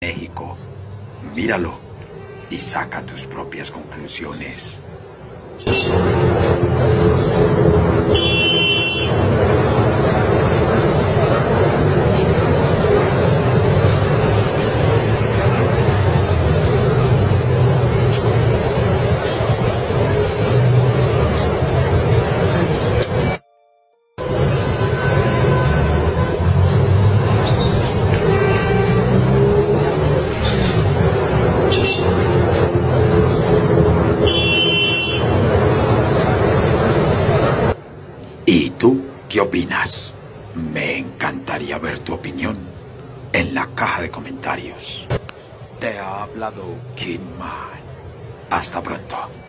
México. Míralo y saca tus propias conclusiones. ¿Y tú qué opinas? Me encantaría ver tu opinión en la caja de comentarios. Te ha hablado Kid Man. Hasta pronto.